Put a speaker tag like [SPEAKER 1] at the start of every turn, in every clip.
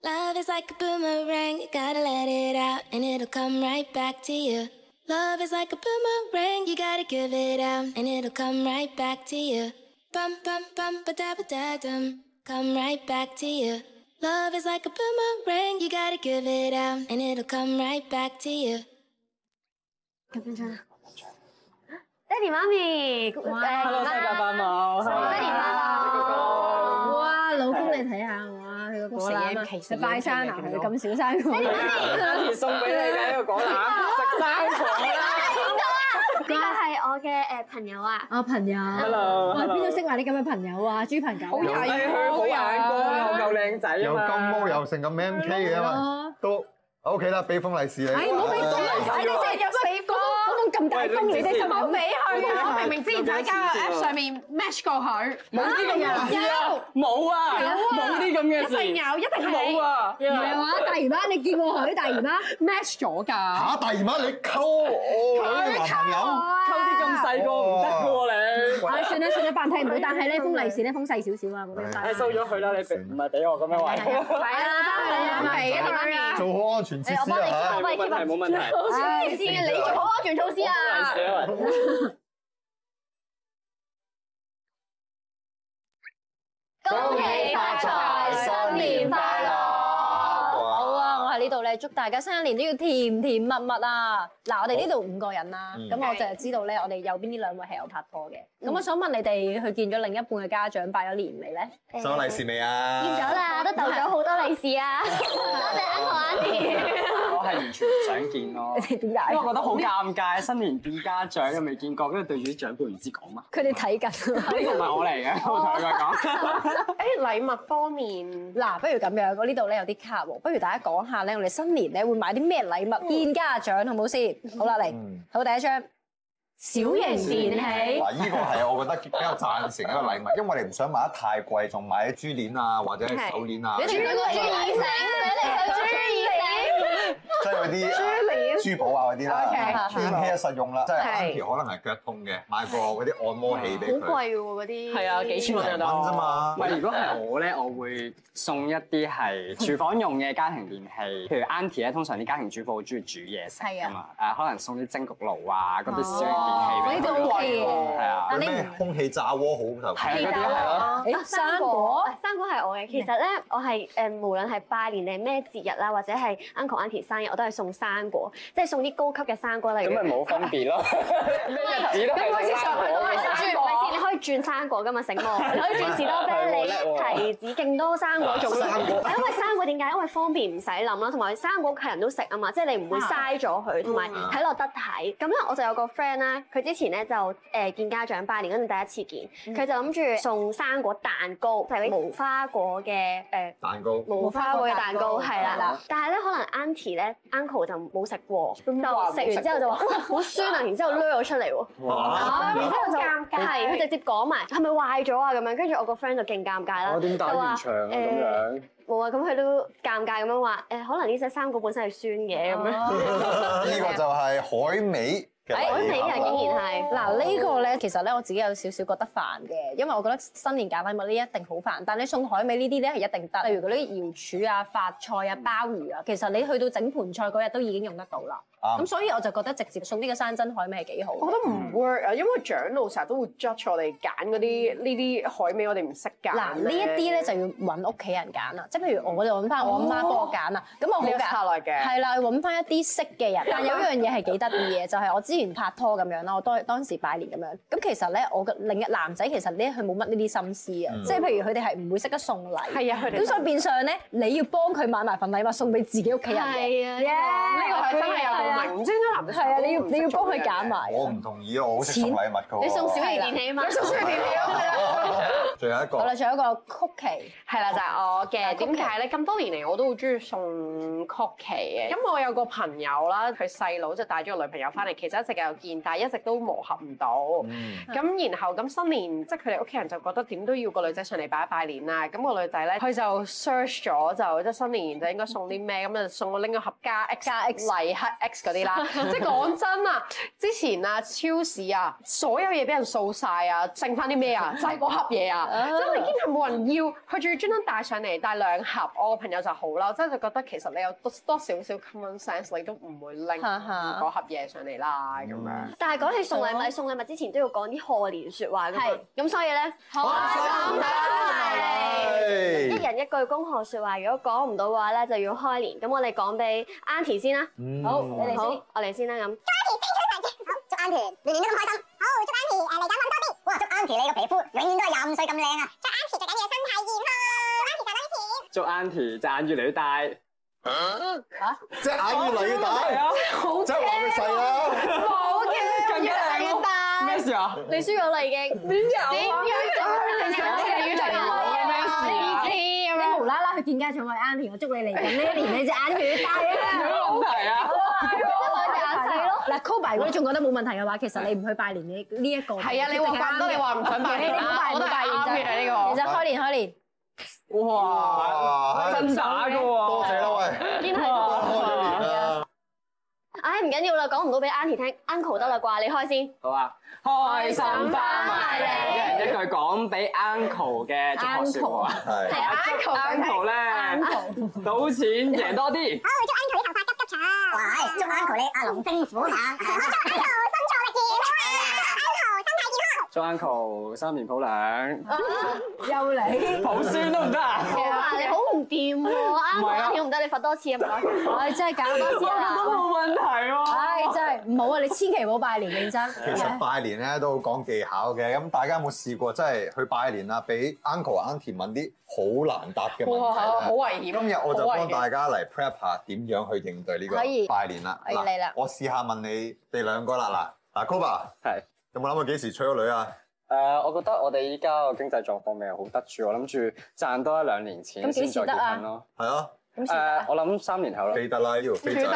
[SPEAKER 1] Love is like a boomerang, you gotta let it out and it'll come right back to you. Love is like a boomerang, you gotta give it out and it'll come right back to you. Bum bum bum ba da ba da dum, come right back to you. Love is like a boomerang, you gotta give it out and it'll come right back to you.
[SPEAKER 2] 咁樣唱啊！爹哋媽咪
[SPEAKER 3] ，Hello， 世界八毛，
[SPEAKER 2] 爹哋媽咪，
[SPEAKER 4] 哇！老公你睇下哇，佢個果籃啊，佢拜山啊，佢咁少生果。
[SPEAKER 3] 爹哋送俾你嘅呢個果籃，食生果啦！
[SPEAKER 2] 呢個係我嘅朋友啊。
[SPEAKER 4] 我朋友
[SPEAKER 3] Hello，
[SPEAKER 4] 哇！邊度識埋啲咁嘅朋友啊？豬朋狗友。
[SPEAKER 3] 係佢好眼光，我夠靚仔啊
[SPEAKER 5] 又
[SPEAKER 3] 嘛！
[SPEAKER 5] 金毛又成咁 MK 嘅嘛，都 OK 啦，俾封利是你。
[SPEAKER 4] 哎，唔好俾封利是你先，有4封，嗰封咁大封你哋
[SPEAKER 6] 唔好俾佢啊！我明明之前就喺交友 App 上面 match 過佢，
[SPEAKER 3] 冇啲咁嘅事啊！冇啊！冇啲咁嘅事，
[SPEAKER 6] 一定有，一定係
[SPEAKER 3] 冇啊！
[SPEAKER 4] 唔係話大姨媽，你見過佢大姨媽
[SPEAKER 6] match 咗㗎。
[SPEAKER 5] 嚇，大姨媽你溝我女男朋友，
[SPEAKER 3] 溝啲咁細個唔得嘅喎你。
[SPEAKER 4] 唉，算啦算啦，扮睇唔到，但係呢封利是呢封細少少啊，嗰邊
[SPEAKER 3] 收咗佢啦，你唔係俾我咁樣話。
[SPEAKER 6] 係啊，
[SPEAKER 5] 做好安全設施啊嚇！
[SPEAKER 3] 冇問題冇問題。
[SPEAKER 2] 唉，先你做好安全措施啊！恭喜發財，新年快樂！
[SPEAKER 7] 好啊，我喺呢度咧，祝大家新一年都要甜甜蜜蜜啊！嗱，我哋呢度5個人啦，咁我就係知道咧，我哋右邊呢2位係有拍拖嘅。咁我想問你哋，去見咗另一半嘅家長拜咗年未咧？
[SPEAKER 5] 收利是未啊？
[SPEAKER 2] 見咗啦，我都逗咗好多利是啊！多謝 Uncle Auntie。
[SPEAKER 3] 我係完全唔想見咯。
[SPEAKER 7] 點解？
[SPEAKER 3] 因為我覺得好尷尬，新年見家長又未見過，跟住對住啲長輩唔知講乜。
[SPEAKER 7] 佢哋睇緊。
[SPEAKER 3] 呢個唔係我嚟嘅，我同佢講。
[SPEAKER 6] 誒禮物方面，
[SPEAKER 7] 嗱，不如咁樣，我呢度咧有啲卡喎，不如大家講下咧，我哋新年咧會買啲咩禮物見家長，好唔好先？好啦，嚟，好，第一張小型電器。
[SPEAKER 5] 嗱，呢個係我覺得比較贊成一個禮物，因為我哋唔想買得太貴，仲買啲珠鏈啊或者係手鏈啊，
[SPEAKER 2] 珠耳繩，俾你個珠耳繩。
[SPEAKER 5] 即係嗰啲珠寶啊嗰啲啦，電器啊實用啦，即係 Auntie 可能係腳痛嘅，買個嗰啲按摩器俾佢。
[SPEAKER 6] 好貴喎嗰啲。
[SPEAKER 3] 係啊，幾千蚊
[SPEAKER 5] 蚊啫嘛。
[SPEAKER 3] 唔係，如果係我咧，我會送一啲係廚房用嘅家庭電器，譬如 Auntie 咧，通常啲家庭主婦好中意煮嘢食㗎嘛，可能送啲蒸焗爐啊，嗰啲小型電器俾佢。
[SPEAKER 7] 呢啲 OK 嘅。
[SPEAKER 3] 係啊。
[SPEAKER 5] 咩空氣炸鍋好就
[SPEAKER 3] 係啊，嗰啲係咯。
[SPEAKER 7] 誒，生果。
[SPEAKER 2] 生果係我嘅。其實咧，我係無論係拜年定咩節日啦，或者係 Uncle Auntie 生日，我都係送生果，即係送啲高級嘅生果，例如。
[SPEAKER 3] 咁咪冇分別咯。咩日子都係生果。
[SPEAKER 2] 你可以轉生果㗎嘛，醒目，你可以轉士多啤梨、提子，勁多生果種類。因為生果點解？因為方便唔使諗啦，同埋生果係人都食啊嘛，即係你唔會嘥咗佢，同埋睇落得睇。咁咧我就有個 friend 啦，佢之前咧就見家長拜年嗰陣第一次見，佢就諗住送生果蛋糕，就係啲無花果嘅
[SPEAKER 5] 蛋糕。
[SPEAKER 2] 無花果嘅蛋糕係啦，但係咧可能 Auntie 咧 Uncle 就冇食過，就食完之後就話哇好酸啊，然之後掠咗出嚟喎。然之後就係佢直接講埋係咪壞咗啊咁樣，跟住我個 friend 就勁尷尬啦。
[SPEAKER 3] 我點打完場啊咁樣？
[SPEAKER 2] 冇啊，咁佢都尷尬咁樣話可能呢隻生果本身係酸嘅咁樣。
[SPEAKER 5] 呢個就係海味。
[SPEAKER 2] 海味啊，竟然係
[SPEAKER 7] 嗱呢個咧，其實咧我自己有少少覺得煩嘅，因為我覺得新年揀禮物呢一定好煩，但你送海味呢啲咧係一定得，例如嗰啲瑤柱啊、發菜啊、鮑魚啊，其實你去到整盤菜嗰日都已經用得到啦。咁所以我就覺得直接送呢個山珍海味係幾好。
[SPEAKER 6] 我覺得唔 work 啊，因為長老成日都會 judge 我哋揀嗰啲呢啲海味，我哋唔識揀。
[SPEAKER 7] 嗱呢一啲咧就要揾屋企人揀啦，即係譬如我就揾翻我阿媽幫我揀啦，咁我好
[SPEAKER 6] 策略嘅。
[SPEAKER 7] 係啦，揾翻一啲識嘅人。但有一樣嘢係幾得意嘅，就係我之前拍拖咁樣啦，我當時拜年咁樣。咁其實咧，我嘅另一男仔其實咧佢冇乜呢啲心思啊，即係譬如佢哋係唔會識得送禮。
[SPEAKER 6] 係啊，佢哋。
[SPEAKER 7] 咁所以變相咧，你要幫佢買埋份禮物送俾自己屋企人嘅。
[SPEAKER 2] 係啊，
[SPEAKER 6] 呢個係真係有共鳴，唔知點解男仔
[SPEAKER 7] 係啊，你要幫佢揀埋。
[SPEAKER 5] 我唔同意啊，我好識送禮物㗎喎。
[SPEAKER 2] 你送小型電器啊嘛，
[SPEAKER 6] 你送小型電器啊嘛。
[SPEAKER 5] 仲有一個。
[SPEAKER 7] 好啦，仲有一個曲奇。
[SPEAKER 6] 係啦，就係我嘅。點解咧？咁多年嚟我都好中意送曲奇嘅。咁我有個朋友啦，佢細佬就帶咗個女朋友翻嚟，其實一直有見，但係一直都磨合唔到。咁然後咁新年，即係佢哋屋企人就覺得點都要個女仔上嚟拜年啦。咁個女仔咧，佢就 search 咗就即係新年就應該送啲咩，咁就送我拎個盒加 X 禮盒 X 嗰啲啦。即係講真啊，之前啊超市啊，所有嘢俾人掃晒啊，剩翻啲咩啊？就係嗰盒嘢啊！即係已經係冇人要，佢仲要專登帶上嚟帶2盒。我個朋友就好啦，即係就覺得其實你有多少少 common sense， 你都唔會拎嗰盒嘢上嚟啦咁樣。
[SPEAKER 2] 但係講起送禮物，你送禮物之前都要講啲賀年説話㗎嘛。咁所以咧，開心拜年，一人一句恭賀説話。如果講唔到嘅話咧，就要開年。咁我哋講俾 Auntie 先啦。好，你哋先，我哋先啦咁。
[SPEAKER 8] 祝 Auntie 年年都咁開心。好，祝 Auntie 嚟緊揾多啲。哇，祝 Auntie 你個皮膚永遠都係25歲咁靚啊！祝 Auntie 最緊要身體健康。
[SPEAKER 3] 祝 Auntie 隻眼越嚟越大。
[SPEAKER 5] 隻眼越嚟越大，即係話佢細啦。
[SPEAKER 2] 冇嘅，越嚟越大。
[SPEAKER 3] 咩事啊？
[SPEAKER 2] 你輸咗啦已經。點樣？
[SPEAKER 7] 你無啦啦去見家長話 Auntie，我祝你嚟緊呢一年你隻眼越大啊！
[SPEAKER 3] 冇問題啊。
[SPEAKER 7] 嗱 ，Kobe 如果你仲覺得冇問題嘅話，其實你唔去拜年嘅呢一個
[SPEAKER 6] 係啊，你話咁多，你話唔想拜年啦，我都拜年啫呢個。
[SPEAKER 7] 其實開年。
[SPEAKER 3] 哇！真打㗎喎。
[SPEAKER 5] 多謝啦喂。
[SPEAKER 2] 邊係多？唉，唔緊要啦，講唔到俾 Auntie 聽 ，Uncle 得啦啩，你開先。
[SPEAKER 3] 好啊，開心花埋嚟，一人一句講俾 Uncle 嘅祝賀説話。係 Uncle 咧，賭錢贏多啲。
[SPEAKER 8] 好，祝 Uncle 啲頭髮急急長。喂，祝 Uncle 你阿龍精虎猛。祝 Uncle 身壯力健。Uncle 身體健康。
[SPEAKER 3] 祝 Uncle 3年抱2，
[SPEAKER 7] 又嚟
[SPEAKER 3] 抱孫都唔得啊！
[SPEAKER 2] 你好唔掂喎，Uncle 唔得，你罰多次啊唔該。
[SPEAKER 7] 唉，真係搞多次啦。
[SPEAKER 3] 都冇問題喎。
[SPEAKER 7] 唉，真係唔好啊！你千祈唔好拜年，認真。
[SPEAKER 5] 其實拜年咧都好講技巧嘅，咁大家有冇試過真係去拜年啊？俾 Uncle Auntie 問啲好難答嘅問題咧？
[SPEAKER 6] 好危險。
[SPEAKER 5] 今日我就幫大家嚟 prep 下點樣去應對呢個拜年啦。
[SPEAKER 7] 可以嚟啦。
[SPEAKER 5] 我試下問你哋2個啦。嗱，Koba
[SPEAKER 3] 係
[SPEAKER 5] 有冇諗過幾時娶咗女啊？
[SPEAKER 3] 我覺得我哋依家個經濟狀況未係好得住，我諗住賺多1-2年錢先再結婚咯。
[SPEAKER 5] 係啊。
[SPEAKER 3] 我諗3年後咯。飛
[SPEAKER 5] 得啦，呢條飛仔。
[SPEAKER 6] 等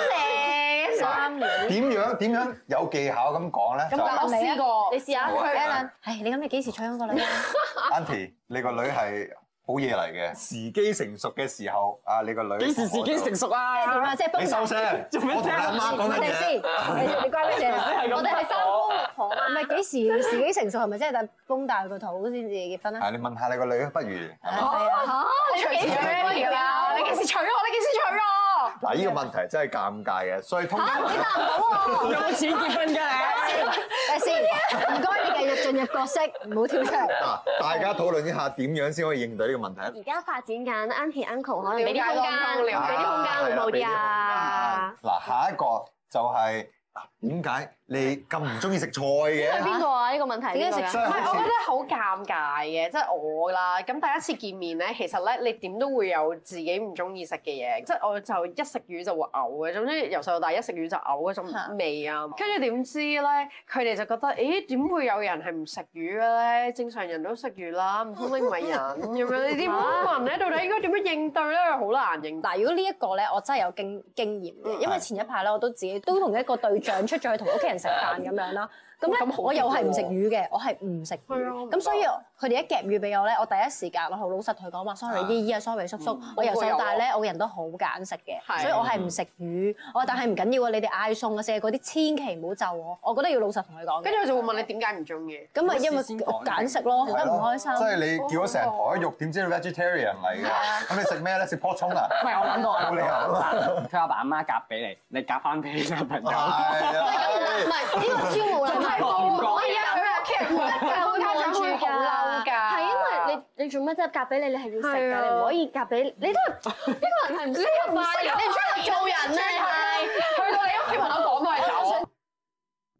[SPEAKER 6] 3年。
[SPEAKER 5] 點樣有技巧咁講咧？
[SPEAKER 6] 咁我試過，
[SPEAKER 2] 你試下。
[SPEAKER 7] Alan，你諗你幾時娶咗個女啊
[SPEAKER 5] ？Auntie，你個女係好嘢嚟嘅，時機成熟嘅時候，你個女
[SPEAKER 3] 幾時時機成熟啊？
[SPEAKER 7] 即係點啊？即係
[SPEAKER 5] 你收聲，我同你阿媽講緊嘢。
[SPEAKER 7] 你關咩事？
[SPEAKER 2] 我哋係3公6婆啊。
[SPEAKER 7] 唔係幾時時機成熟係咪即係等崩大個肚先至結婚啊？
[SPEAKER 5] 係你問下你個女不如。
[SPEAKER 6] 你幾時娶啊？你幾時娶我？
[SPEAKER 5] 嗱，呢個問題真係尷尬嘅，所以通常
[SPEAKER 7] 答唔到喎，
[SPEAKER 3] 有錢結婚㗎你。
[SPEAKER 7] 等先，唔該你繼續進入角色，唔好跳出嚟。
[SPEAKER 5] 嗱，大家討論一下點樣先可以應對呢個問題。
[SPEAKER 2] 而家發展緊 Auntie Uncle 可能俾啲空間，俾啲空間會唔好啲啊？
[SPEAKER 5] 嗱，下一個就係點解你咁唔中意食菜嘅？
[SPEAKER 2] 邊個啊？呢個問題點解食
[SPEAKER 6] 唔係，我覺得好尷尬嘅，即係我啦。咁第一次見面咧，其實咧你點都會有自己唔中意食嘅嘢，即係我就一食魚就會嘔嘅。總之由細到大一食魚就嘔嗰種味啊。跟住點知咧，佢哋就覺得，誒點會有人係唔食魚嘅咧？正常人都食魚啦，唔通你唔係人咁樣？你點問咧？到底應該點樣應對咧？好難應對。
[SPEAKER 7] 嗱，如果呢一個咧，我真係有經驗嘅，因為前一排咧，我都自己都同一個對象出咗去同屋企人食飯咁樣啦。咁咧，我又係唔食魚嘅，我係唔食魚。咁所以佢哋一夾魚俾我咧，我第一時間我好老實同佢講話 ，sorry 姨姨啊，sorry 叔叔，我由細到大咧，我個人都好揀食嘅，所以我係唔食魚。我話但係唔緊要啊，你哋嗌餸啊，食嗰啲千祈唔好就我。我覺得要老實同佢講。
[SPEAKER 6] 跟住佢就會問你點解唔中意？
[SPEAKER 7] 咁咪因為我揀食咯，覺得唔開心。
[SPEAKER 5] 即係你叫咗成台肉，點知你 vegetarian 嚟嘅？咁你食咩咧？食pork 葱啊？
[SPEAKER 3] 唔係我諗到
[SPEAKER 5] 冇理由啊！
[SPEAKER 3] 佢阿爸阿媽夾俾你，你夾翻俾你小朋友。
[SPEAKER 2] 唔係呢個超冇禮貌。
[SPEAKER 6] 係啊，佢屋企人唔得㗎，家長會好嬲㗎。
[SPEAKER 2] 係因為你做乜啫？夾俾你，你係要食㗎，你唔可以夾俾你。都係呢個人係唔適合拜年，你出嚟做人咧係。
[SPEAKER 6] 去到你屋企門口講都係走。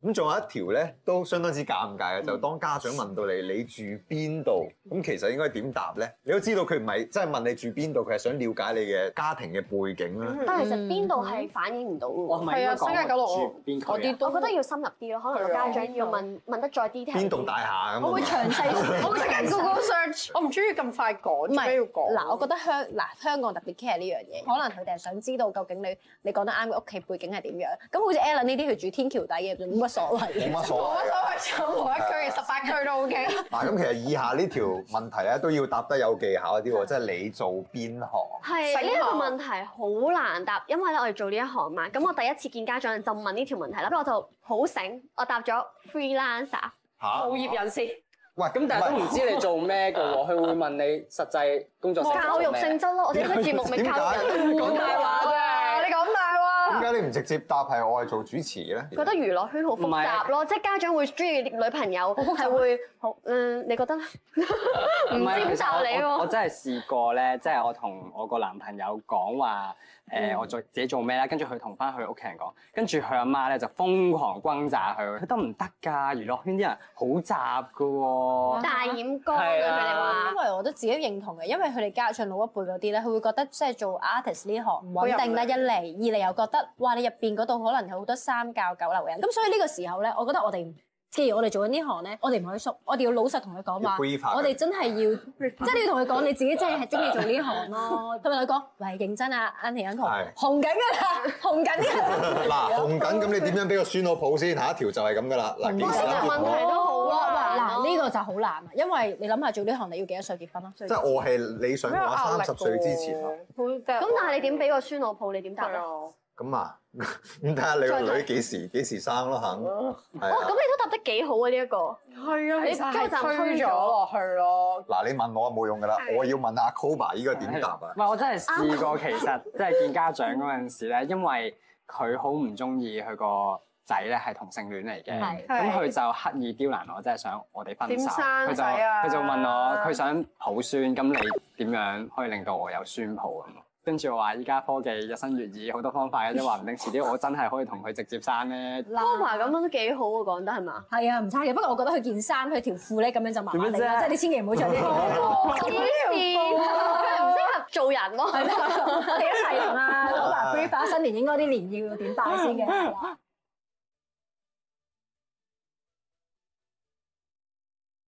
[SPEAKER 5] 咁仲有一條咧都相當之尷尬嘅，就當家長問到你住邊度，咁其實應該點答咧？你都知道佢唔係真係問你住邊度，佢係想了解你嘅家庭嘅背景啦。
[SPEAKER 2] 但係其實邊度係反映唔到喎。
[SPEAKER 3] 係啊，
[SPEAKER 6] 新界九龍
[SPEAKER 3] 住邊區啊？
[SPEAKER 2] 我覺得要深入啲咯，可能個家長要問得再 detail。
[SPEAKER 5] 邊棟大廈咁？
[SPEAKER 7] 我會詳細，我會詳細
[SPEAKER 6] Google search。我唔中意咁快講，
[SPEAKER 7] 唔係
[SPEAKER 6] 要講。
[SPEAKER 7] 嗱，我覺得香港特別 care 呢樣嘢，可能佢哋係想知道究竟你講得啱嘅屋企背景係點樣。咁好似 Alan 呢啲佢住天橋底嘅，冇乜所謂嘅。
[SPEAKER 5] 冇乜所謂。
[SPEAKER 6] 任何一區18區都 OK。
[SPEAKER 5] 嗱，咁其實以下呢條問題咧都要答得有技巧一啲喎，即係你做邊行？
[SPEAKER 2] 係呢個問題好難答，因為咧我哋做呢一行嘛。咁我第一次見家長就問呢條問題啦，咁我就好醒，我答咗 freelancer，
[SPEAKER 6] 無業人士。
[SPEAKER 5] 喂，
[SPEAKER 3] 咁但係都唔知你做咩嘅喎，佢會問你實際工作性質
[SPEAKER 2] 教育性質咯。我哋呢個節目咪教人
[SPEAKER 6] 講大話啫，你講大話。
[SPEAKER 5] 點解你唔直接答係我係做主持嘅咧？
[SPEAKER 2] 覺得娛樂圈好複雜咯，即係家長會中意女朋友係會好你覺得咧？唔知點答你喎。
[SPEAKER 3] 我真係試過咧，即係我同我個男朋友講話我自己做咩啦，跟住佢同翻佢屋企人講，跟住佢阿媽咧就瘋狂轟炸佢，佢得唔得㗎？娛樂圈啲人好雜㗎喎，
[SPEAKER 2] 大染缸啊！佢哋話，
[SPEAKER 7] 因為我都自己認同嘅，因為佢哋家長老一輩嗰啲咧，佢會覺得即係做 artist 呢行唔穩定啦，一嚟，二嚟又覺得哇你入邊嗰度可能有好多三教九流嘅人，咁所以呢個時候咧，我覺得我哋既然我哋做緊呢行咧，我哋唔可以縮，我哋要老實同佢講話，我哋真係要，即係你要同佢講你自己真係中意做呢行咯，同埋佢講，喂認真啊 Auntie Uncle，紅緊㗎啦，紅緊㗎。
[SPEAKER 5] 嗱，紅緊咁你點樣俾個孫老抱先？下一條就係咁㗎啦。嗱，幾時
[SPEAKER 2] 呢個問題都好難。
[SPEAKER 7] 嗱呢個就好難啦，因為你諗下做呢行你要幾多歲結婚咯？
[SPEAKER 5] 即係我係理想嘅話30歲之前咯。
[SPEAKER 2] 咁但係你點俾個孫老抱？你點答咧？
[SPEAKER 5] 咁啊，咁睇下你個女幾時生咯，肯係啊。
[SPEAKER 2] 咁你都答得幾好啊！呢一個
[SPEAKER 6] 係啊，
[SPEAKER 2] 你
[SPEAKER 6] 其實係推咗落去咯。
[SPEAKER 5] 嗱，你問我冇用㗎啦，我要問阿 Koba 依個點答啊？
[SPEAKER 3] 唔係，我真係試過，其實即係見家長嗰陣時咧，因為佢好唔中意佢個仔咧係同性戀嚟嘅，咁佢就刻意刁難我，即係想我哋分手。佢就問我，佢想抱孫，咁你點樣可以令到我有孫抱咁？跟住我話：依家科技日新月異，好多方法嘅啫，話唔定遲啲我真係可以同佢直接生咧。
[SPEAKER 2] Koba 咁樣都幾好喎，講得係嘛？
[SPEAKER 7] 係啊，唔差嘅。不過我覺得佢件衫、佢條褲咧咁樣就麻麻地啦，即係你千祈唔好着呢啲。
[SPEAKER 2] 黐線，唔適合做人咯。
[SPEAKER 7] 係咯，我哋一齊同阿Koba brief 下新年應該啲年要點拜先嘅。